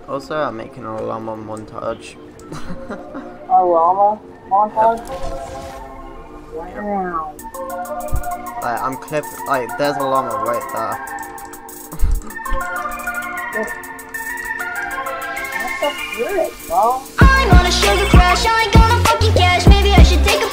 Also, I'm making a llama montage. A llama montage? Yep. Wow. Like, I'm like, there's a llama right there. That's so good, bro. I'm on a sugar crash, I ain't gonna fucking cash. Maybe I should take a